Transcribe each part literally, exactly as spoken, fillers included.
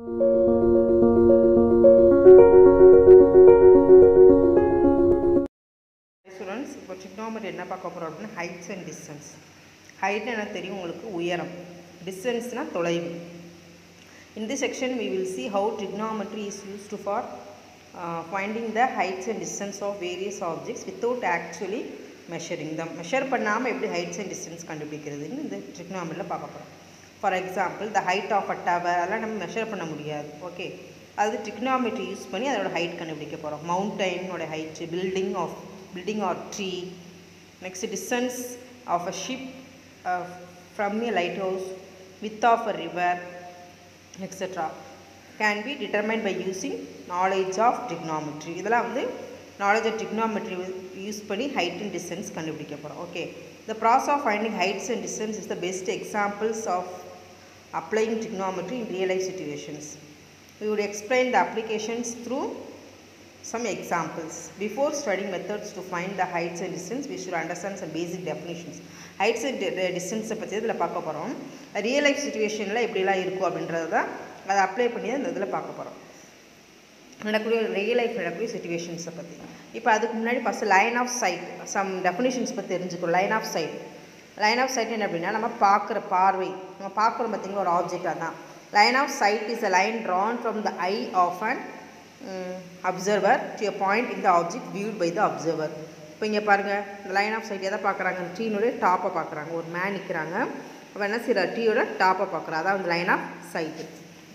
Students, இப்போ trigonometry என்ன பார்க்க போறோம் அப்படினா heights and distance. Height என்ன தெரியும் உங்களுக்கு உயரம். Distance னா தொலைவு. In this section we will see how trigonometry is used for uh, finding the heights and distance of various objects without actually measuring them. Measure பண்ணாம எப்படி heights and distance கண்டுபிடிக்கிறதுன்னு இந்த trigonometryல பார்க்க போறோம். For example, the height of a tower அதெல்லாம் நம்ம measure பண்ண முடியாது. Okay. அது trigonometry யூஸ் பண்ணி அதோட height கண்டுபிடிக்க போறோம். Mountain ஓட height, building of building or tree. Next, distance of a ship uh, from a lighthouse, width of a river, et cetera can be determined by using knowledge of trigonometry. இதெல்லாம் வந்து knowledge of trigonometry use பண்ணி height and distance கண்டுபிடிக்க போறோம். Okay. The process of finding heights and distance is the best examples of applying trigonometry in real life situations. We would explain the applications through some examples. Before studying methods to find the heights and distance, we should understand some basic definitions. Heights and distance பத்தி இதல பார்க்க போறோம். Real life situationல எப்படிலாம் இருக்கும் அப்படின்றத தான் அத apply பண்ணி இந்த இதல பார்க்க போறோம். நடக்கூடிய real life நடக்கூடிய situations பத்தி. இப்போ அதுக்கு முன்னாடி first line of sight some definitions பத்தி தெரிஞ்சுக்கணும். Line of sight. Line of sight என்ன அப்படினா நம்ம பார்க்குற பார்வை. நம்ம பார்க்குறோம் பாத்தீங்களா ஒரு ஆப்ஜெக்ட் அதான். Line of sight is a line drawn from the eye of an um, observer to a point in the object viewed by the observer. இப்போ இங்க பாருங்க இந்த லைன் ஆஃப் சைட் எதை பார்க்கறாங்க ட்ரீனோட டாப்பை பார்க்கறாங்க ஒரு மேன் நிக்கறாங்க அவன் என்ன செய்யற ட்ரீயோட டாப்பை பார்க்கறான் அதான் line of sight.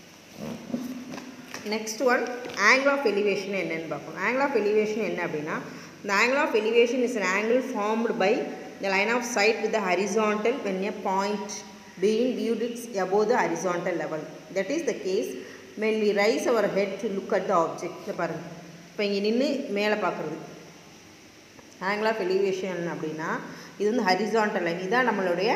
Next one angle of elevation என்னன்னு பார்ப்போம். angle of elevation என்ன அப்படினா the angle of elevation is an angle formed by the line of sight with the horizontal when a point being viewed above the horizontal level. That is the case when we raise our head to look at the object. இத பாருங்க இப்போ இங்க நின்னு மேலே பார்க்கிறது angle of elevation அப்படினா இது வந்து horizontal line இதான் நம்மளுடைய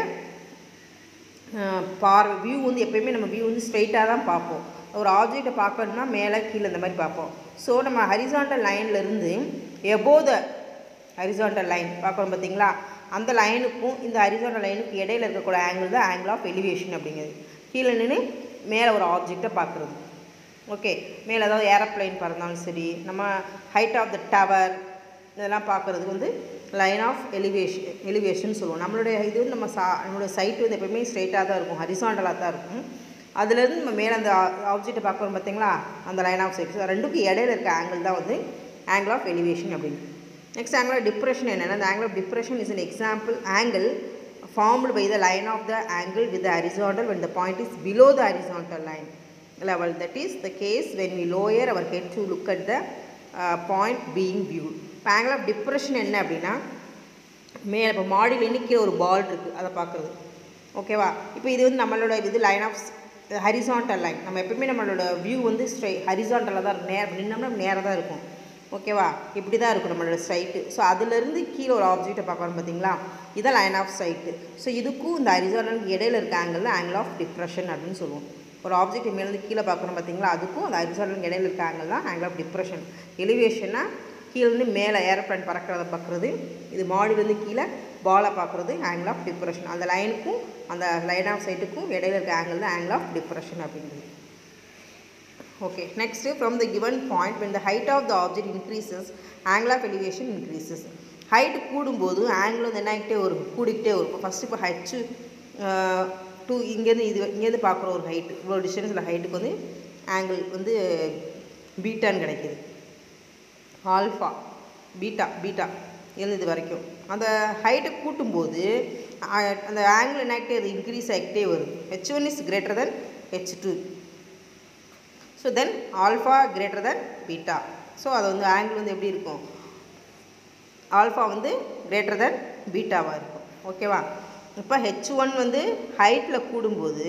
பார்வை வியூ வந்து எப்பவுமே நம்ம வியூ வந்து ஸ்ட்ரைட்டா தான் பார்ப்போம். ஒரு ஆப்ஜெக்ட்டை பார்க்கணும்னா மேலே கீழ இந்த மாதிரி பார்ப்போம். சோ நம்ம horizontal lineல இருந்து above the horizontal line பார்க்கறோம் பாத்தீங்களா அந்த லைனுக்கும் இந்த horizontal லைனுக்கு இடையில இருக்கக்கூடிய angle தான் angle of elevation அப்படிங்கிறது. கீழ நின்னு மேலே ஒரு ஆப்ஜெக்ட்டை பார்க்கிறது. ஓகே மேலே ஏதாவது ஏரோப்ளேன் பறந்தாலும் சரி நம்ம ஹைட் ஆஃப் த டவர் இதெல்லாம் பார்க்குறதுக்கு வந்து லைன் ஆஃப் எலிவேஷன் எலிவேஷன் சொல்லுவோம். நம்மளுடைய இது வந்து நம்ம சா நம்மளுடைய சைட் வந்து எப்பவுமே ஸ்ட்ரைட்டாக தான் இருக்கும் ஹரிசாண்டலாக தான் இருக்கும். அதுலேருந்து நம்ம மேலே அந்த ஆப்ஜெக்ட்டை பார்க்குறோம் பார்த்தீங்களா அந்த லைன் ஆஃப் சைட் ரெண்டுக்கும் இடையில இருக்க ஆங்கிள் தான் வந்து ஆங்கிள் ஆஃப் எலிவேஷன் அப்படின்னு. நெக்ஸ்ட் ஆங்கிள் ஆஃப் டிப்ரெஷன் என்னென்னா அந்த angle of depression is an example angle formed by the line of the angle with the horizontal when the point is below the horizontal line level. That is the case when we lower our head to look at the uh, point being viewed. Angle of depression என்ன அப்படினா மேலே இப்போ மாடியில் நிற்கிற ஒரு பால் இருக்குது அதை பார்க்குறது ஓகேவா. இப்போ இது வந்து நம்மளோட இது லைன் ஆஃப் ஹரிசாண்டல் லைன் நம்ம எப்பவுமே நம்மளோட வியூ வந்து ஸ்ட்ரை ஹரிசாண்டலாக தான் இருக்கும் நேர் நின்னோம்னா நேராக தான் இருக்கும் ஓகேவா இப்படி தான் இருக்கும் நம்மளோட ஸ்ட்ரைட்டு. ஸோ அதுலேருந்து கீழே ஒரு ஆப்ஜெக்ட்டை பார்க்குறோம் பார்த்தீங்களா இதான் லைன் ஆஃப் சைட்டு. ஸோ இதுக்கும் இந்த ஹரிசாண்டலுக்கு இடையில இருக்க ஆங்கிள் தான் ஆங்கிள் ஆஃப் டிப்ரெஷன் அப்படின்னு சொல்லுவோம். ஒரு ஆப்ஜெக்ட் மேலேருந்து கீழே பார்க்குறோம் பார்த்தீங்களா அதுக்கும் அந்த ஹரிசாண்டலுக்கு இடையில இருக்க ஆங்கிள் தான் ஆங்கிள் ஆஃப் டிப்ரெஷன். எலிவேஷன்னா கீழேருந்து மேலே ஏரோப்ளேன் பறக்கிறத பார்க்குறது இது மாடியிலேருந்து கீழே பாலை பார்க்குறது ஆங்கிள் ஆஃப் டிப்ரெஷன். அந்த லைனுக்கும் அந்த லைன் ஆஃப் சைட்டுக்கும் இடையில இருக்க ஆங்கிள் தான் ஆங்கிள் ஆஃப் டிப்ரெஷன் அப்படிங்கிறது. Okay next from the given point when the height of the object increases angle of elevation increases. Height கூடும்போது ஆங்கிள் வந்து என்ன ஆகிட்டே வரும் கூடிக்கிட்டே வரும். ஃபஸ்ட்டு இப்போ ஹைச்சு டூ இங்கேருந்து இது இங்கேருந்து பார்க்குற ஒரு ஹைட்டு இவ்வளோ டிஸ்டன்ஸில் ஹைட்டுக்கு வந்து ஆங்கிள் வந்து பீட்டான்னு கிடைக்கிது ஆல்ஃபா பீட்டா பீட்டா இருந்து இது வரைக்கும் அந்த ஹைட்டை கூட்டும்போது அந்த ஆங்கிள் என்ன ஆகிட்டே அது இன்க்ரீஸ் ஆகிட்டே வரும். H one is greater than H two so then alpha greater than beta. So அது வந்து ஆங்கிள் வந்து எப்படி இருக்கும் ஆல்ஃபா வந்து கிரேட்டர் தென் பீட்டாவாக இருக்கும் ஓகேவா. இப்போ ஹெச் ஒன் வந்து ஹைட்டில் கூடும்போது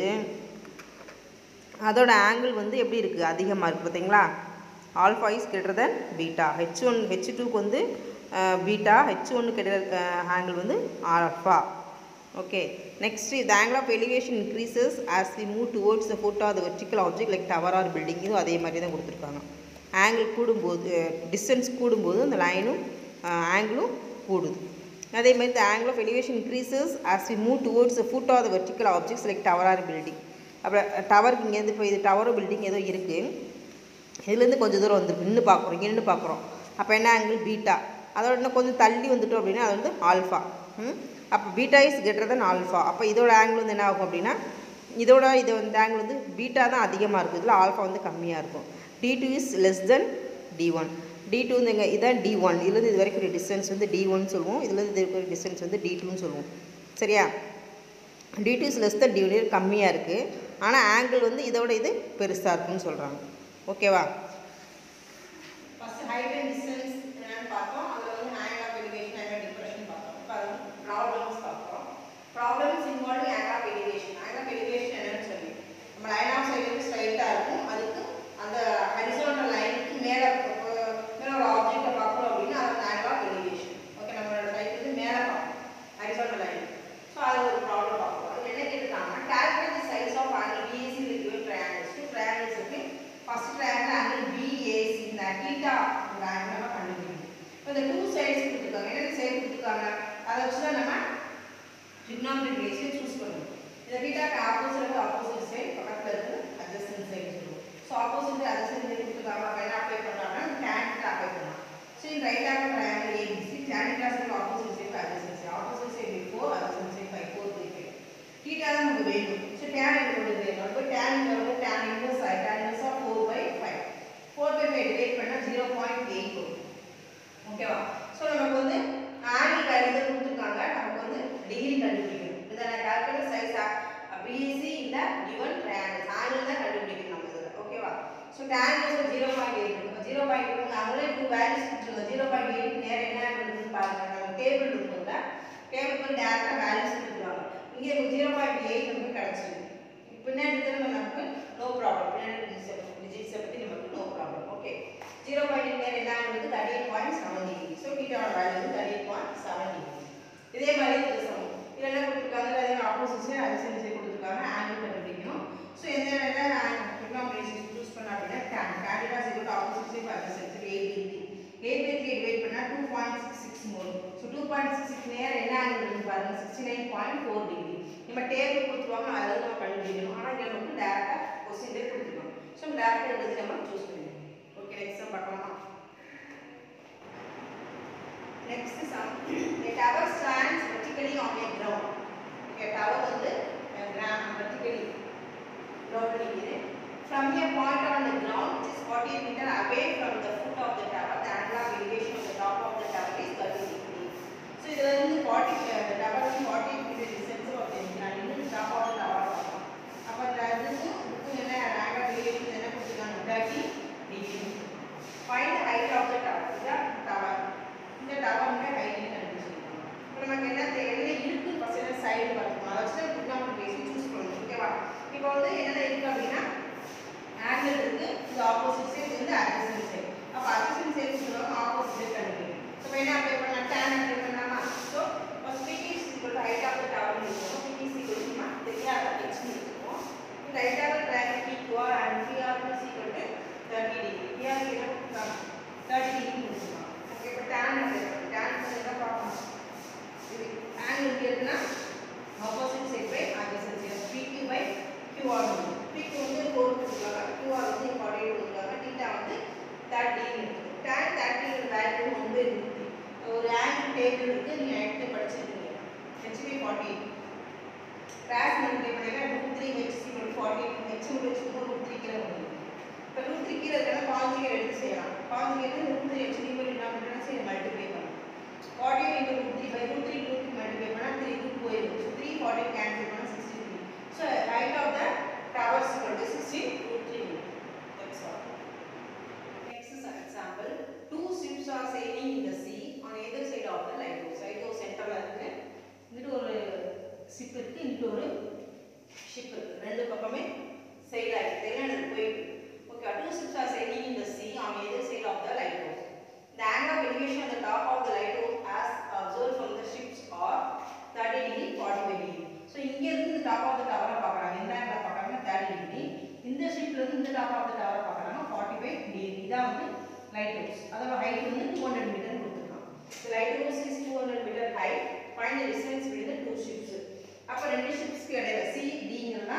அதோட ஆங்கிள் வந்து எப்படி இருக்குது அதிகமாக இருக்குது பார்த்தீங்களா alpha is greater than beta. H one H டூக்கு வந்து பீட்டா ஹெச் ஒன்னுக்கு இடையில ஆங்கிள் வந்து alpha okay. Next the angle of elevation increases as we move towards the foot of the vertical object like tower or building. இதுவும் அதே மாதிரி தான் கொடுத்துருக்காங்க. ஆங்கிள் கூடும்போது டிஸ்டன்ஸ் கூடும்போது அந்த லைனும் ஆங்கிளும் கூடுது. அதே மாதிரி the angle of elevation increases as we move towards the foot of the vertical objects like tower or building. அப்புறம் டவருக்கு இங்கேருந்து இப்போ இது டவரும் பில்டிங் ஏதோ இருக்குது, இதுலேருந்து கொஞ்சம் தூரம் வந்து நின்று பார்க்குறோம், இங்கே நின்று பார்க்குறோம். அப்போ என்ன ஆங்கிள் பீட்டா. அதோட இன்னும் கொஞ்சம் தள்ளி வந்துட்டோம் அப்படின்னா அது வந்து ஆல்ஃபா. அப்போ beta is greater than alpha. அப்போ இதோட ஆங்கிள் வந்து என்ன ஆகும் அப்படின்னா இதோட இது வந்து ஆங்கிள் வந்து பீட்டா தான் அதிகமாக இருக்கும், இதில் ஆல்ஃபா வந்து கம்மியாக இருக்கும். D two is less than D one. D two வந்து எங்கே இதான் டி ஒன், இதுலேருந்து இது வரைக்கும் ஒரு டிஸ்டன்ஸ் வந்து டி ஒன் சொல்லுவோம், இதுலேருந்து இது வரைக்கும் டிஸ்டன்ஸ் வந்து டி டூன்னு சொல்லுவோம். சரியா? D two is less than D one கம்மியாக இருக்குது, ஆனால் ஆங்கிள் வந்து இதோட இது பெருசாக இருக்குன்னு சொல்கிறாங்க. ஓகேவா? ஃபஸ்ட்டு ஹைட் அண்ட் டிஸ்டன்ஸ் என்னென்னு பார்த்தோம், அதில் வந்து angle of elevation angle depression பார்த்தோம். இப்போ அது ப்ராப்ளம்ஸ் பார்க்குறோம். Problems involving angle of elevation. Angle of elevation என்னன்னு சொல்லி நம்ம லைன் ஆஃப் சைட் வந்து ஸ்ட்ரைட்டாக இருக்கும், அதுக்கு அந்த ஹரிசாண்டல் லைனுக்கு மேலே மேலே ஒரு ஆப்ஜெக்டை பார்க்கணும் அப்படின்னா அது ஆங்கிள் ஆஃப் எலிவேஷன். ஓகே, நம்மளோட சைட் வந்து மேலே பார்க்கணும் ஹரிசாண்டல் லைன். ஸோ அது ஒரு ப்ராப்ளம் பார்க்குறோம். அது என்ன கேட்டுருக்காங்கன்னா calculate the size of angle BAC with given triangles. Two triangles இருக்கு. ஃபர்ஸ்ட் ட்ரையாங்கிள் ஆங்கிள் பிஏசி, இந்த தீட்டா இந்த ஆங்கிள் நம்ம கண்டுபிடிக்கணும். இப்போ இந்த டூ சைட்ஸ் கொடுத்துருக்காங்க, என்னென்ன சைடு கொடுத்துருக்காங்க அதை வச்சு தான் நம்ம trigonometric ratio சூஸ் பண்ணுவோம். இந்த தீட்டாக்கு ஆப்போசிட் ஆப்போசிட் சைடு, பக்கத்தில் இருக்கு அட்ஜசன்ட் சைடு சொல்லுவோம். ஸோ ஆப்போசிட் அட்ஜசன்ட் சைடு கொடுத்துருக்காங்க, அப்போ என்ன அப்ளை பண்ணுறாங்கன்னா tan theta அப்ளை பண்ணலாம். ஸோ இந்த right angle triangle ABC tan theta side opposite side adjacent side, opposite side four adjacent side five, four three five. Theta தான் நமக்கு வேணும். ஸோ tan எவ்வளவு வேணும்? அப்போ tan எவ்வளவு? tan இன்வெர்ஸ் ஆய் tan inverse of four by five. Four by five divide பண்ணா zero point eight வரும். ஓகேவா? ஸோ நமக்கு வந்து ஆங்கிள் வேல்யூ தான் கொடுத்துருக்காங்க, நமக்கு வந்து டிகிரி கண்டுபிடிக்கணும். இதை கால்குலேட் சைஸ் பிஏசி இந்த given triangle ஆங்கிள் தான் கண்டுபிடிக்கணும் நம்ம இதில். ஓகேவா? So tan inverse zero point eight இருக்கும். ஜீரோ பாயிண்ட் எயிட் அவங்களே டூ வேல்யூஸ் கொடுத்துருங்க. ஜீரோ பாயிண்ட் எயிட் நேரம் என்ன ஆங்கிள் பாருங்க, நம்ம டேபிள் இருக்கும்ல, டேபிள் டேரெக்டாக வேல்யூஸ் கொடுத்துருவாங்க. இங்கே ஜீரோ பாயிண்ட் எயிட் நமக்கு கிடச்சிருக்கு. பின்னாடி திரும்ப நமக்கு நோ ப்ராப்ளம், பின்னாடி டிஜிட்ஸை பற்றி நமக்கு no problem. Okay, zero point நேரம் என்ன angle thirty eight point seven degree. So பீட்டாவோட வேல்யூ வந்து thirty eight point seven degree. இதே மாதிரி இது சமம். இதில் என்ன கொடுத்துருக்காங்க, அதே ஆப்போசிட் சைடு அட்ஜசன்ட் சைடு கொடுத்துருக்காங்க, ஆங்கிள் கண்டுபிடிக்கணும். ஸோ எந்த இடத்துல trigonometry சூஸ் பண்ண அப்படின்னா tan tan theta is equal to opposite side by adjacent side eight by three. eight by three divide பண்ணா two point six six வரும். So two point six six நேரா என்ன angle இருக்கு பாருங்க, sixty-nine point four டிகிரி. நம்ம table கொடுத்துருவாங்க, அதில் நம்ம கண்டுபிடிக்கணும். ஆனால் இங்கே நமக்கு டேரெக்டாக கொஸ்டின்லேயே கொடுத்துருக்கோம். ஸோ டேரெக்டாக எழுதி நம்ம சூஸ் பண்ணிக்கணும். ஓகே, நெக்ஸ்ட் பார்க்கலாமா? Next sum. A tower stands vertically on a ground. Okay, tower வந்து ground vertically ground இருக்குது. From a point on the ground which is forty meter away from the foot of the tower, the angle of elevation of the top of the tower is thirty degree. So இதுல இருந்து forty the tower is forty meter distance of the ground இருந்து top of the tower பார்க்கலாம். அப்ப அதுக்கு இதுக்கு என்ன angle of elevation என்ன கொடுத்திருக்காங்க, thirty degree. Find the height of the tower. இது tower. இந்த டவரோட ஹைட் கண்டுபிடிச்சிருக்கோம். இப்போ நமக்கு என்ன தேவை, இருக்கு பர்சன்ட் சைடு வரணும், அதை வச்சு trigonometric ratio சூஸ் பண்ணணும். ஓகேவா? இப்போ வந்து என்னென்ன இருக்கு அப்படின்னா ஆங்கிள் இருக்கு, இந்த ஆப்போசிட் சைடு வந்து அட்ஜசன்ட் சைடு. அப்போ அட்ஜசன்ட் சைடு சொல்லுவாங்க, ஆப்போசிட் சைடு கண்டுபிடிக்கணும். ஸோ என்ன அப்ளை பண்ணலாம், tan அப்ளை பண்ணலாமா? So first P is equal to height of the tower இருக்கும். P is equal to தெரியாத h இருக்கும். இந்த height of the triangle P Q R and P R is equal to thirty degree. P R என்ன கொடுத்தாங்க, thirty degree கொடுத்தாங்க. இப்போ tan apply பண்ணலாம். tan என்ன பார்க்கணும், இது ஆங்கிள் இங்க இருக்குன்னா opposite side by adjacent side P Q by Q R. P Q வந்து four கொடுத்துருக்காங்க, Q R வந்து forty கொடுத்துருக்காங்க, theta வந்து thirty. tan thirty value one by root three. ஒரு ஆங்கிள் டேபிள் இருக்கு, நீங்க எடுத்து படிச்சிருக்கீங்க. h by forty cross multiply பண்ணீங்கன்னா root three h is equal to forty. h வந்து வச்சுக்கோங்க root three கீழே வரும். இப்போ root three கீழே இருக்கனா கான்ஜுகேட் எடுத்து செய்யலாம். Conjugate root three h equal to என்ன பண்றேன்னா சரி மல்டிப்ளை பண்ணலாம். forty into root three by root three root three multiply பண்ணா three root போயிடும். So three forty cancel பண்ணா sixty-three. So height of the tower is equal to sixty root three. That's all. Next is an example. Two ships are sailing in the sea on either side of the lighthouse. Lighthouse சென்டர்ல இருக்கு. இங்க ஒரு ship இருக்கு, இங்க ஒரு ship இருக்கு. ரெண்டு பக்கமே sail ஆயிட்டு என்ன போயிட்டு. Okay, two ships are sailing in the sea on either side of the lighthouse. The angle of elevation at the top of the lighthouse as observed from the ships are thirty degree, forty-five degree. So இங்க இருந்து the top of the tower பார்க்கறாங்க. என்ன angle பார்க்கறாங்க, thirty degree. இந்த shipல இருந்து இந்த top of the tower பார்க்கறாங்க forty-five degree. இதான் வந்து lighthouse. அதோட height வந்து two hundred meter கொடுத்திருக்காங்க. The lighthouse is two hundred meter height. Find the distance between the two ships. அப்ப ரெண்டு ships க்கு இடையில C D ங்கறனா அது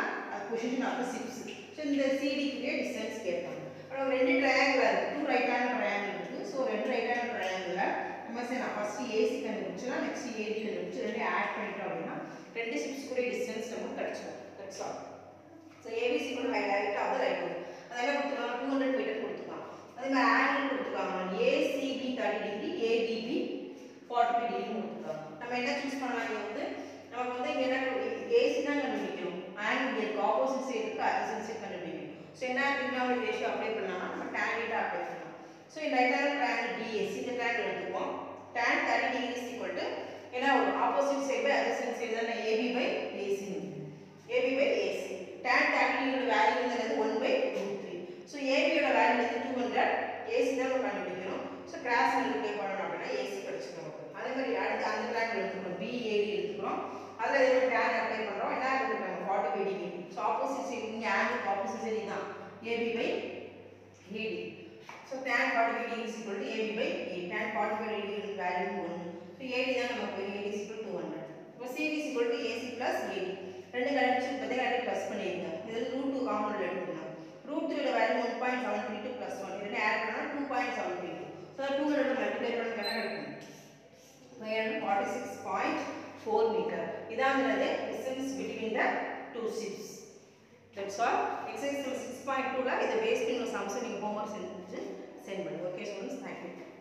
position of the ships. So இந்த சிடிக்குரிய டிஸ்டன்ஸ் கேட்பாங்க. அப்புறம் ரெண்டு ட்ரையாங்கிள் இருக்குது, டூ ரைட் ஹேண்ட் ட்ரையாங்கிள் இருக்குது. ஸோ ரெண்டு ரைட் ஹேண்ட் ட்ரையாங்கிளில் நம்ம சரி நான் ஃபஸ்ட்டு ஏசி கண்டுபிடிச்சலாம், நெக்ஸ்ட் ஏடி கண்டுபிடிச்சி ரெண்டு ஆட் பண்ணிட்டோம் அப்படின்னா ரெண்டு சிப்ஸ் கூட டிஸ்டன்ஸ் நமக்கு கிடச்சிடும். That's all. ஸோ ஏபிசி கூட highlight of the right hand அதெல்லாம் கொடுத்துருக்காங்க, டூ ஹண்ட்ரட் மீட்டர் கொடுத்துருக்காங்க. அதே மாதிரி ஆங்கிள் கொடுத்துருக்காங்க, ACB thirty degree, ADB forty five degree கொடுத்துருக்காங்க. நம்ம என்ன சூஸ் பண்ணலாம், இங்கே வந்து நமக்கு வந்து இங்கே என்ன ஏசி தான் கண்டுபிடிக்கணும், ஆங்கிள் இருக்குது ஆப்போசிட் சைடுக்கு அட்ஜசன்ட் சைடு கண்டுபிடிக்கணும். ஸோ என்ன ட்ரிக்னாமெட்ரி ரேஷியோ அப்ளை பண்ணலாம்னா நம்ம tan டேட்டா அப்ளை பண்ணலாம். ஸோ இந்த ரைட் ஹேண்ட் ட்ரையாங்கிள் டிஎஸ்சி இந்த ட்ரையாங்கிள் எடுத்துக்குவோம். tan thirty degree is equal to ஏன்னா opposite side by adjacent side தான் AB by AC, AB by AC. tan thirty டிகிரியோட value வந்து one by root three. So ஏபியோட value வந்து two hundred, AC தான் நம்ம கண்டுபிடிக்கணும். ஸோ கிராஸ் மல்டிப்ளை பண்ணணும் அப்படின்னா ஏசி கிடச்சிடும். அதே மாதிரி அடுத்து அந்த ட்ராக் எடுத்துக்கிறோம், பிஏடி எடுத்துக்கிறோம். அதில் இதே மாதிரி டேன் அப்ளை பண்ணுறோம், என்ன எடுத்துக்கிறாங்க forty five degree. So opposite side இங்கே ஆங்கிள் ஆப்போசிட் சைடு தான் AB by AD. So tan forty five degree equal to AB by A. tan forty five degree value ஒன்று. ஸோ ஏடி தான் நமக்கு AD equal to hundred. இப்போ CD equal to AC plus AD ரெண்டு collection பார்த்தீங்கன்னா ரெண்டு plus பண்ணிடுங்க. இதில் root two common எடுத்துக்கலாம். ரூட் த்ரீயோட value one point seven three two plus one ரெண்டு ஆட் பண்ணால் two point seven three two. So two hundred multiply பண்ண கிடைக்கும் forty six point four metre. இதான் distance between the two ships. That's all. Exercise six point two ல இதை base பண்ணி ஒரு sums நீங்க ஹோம்வொர்க் செஞ்சு சென்ட் பண்ணுங்க. Okay students, thank you.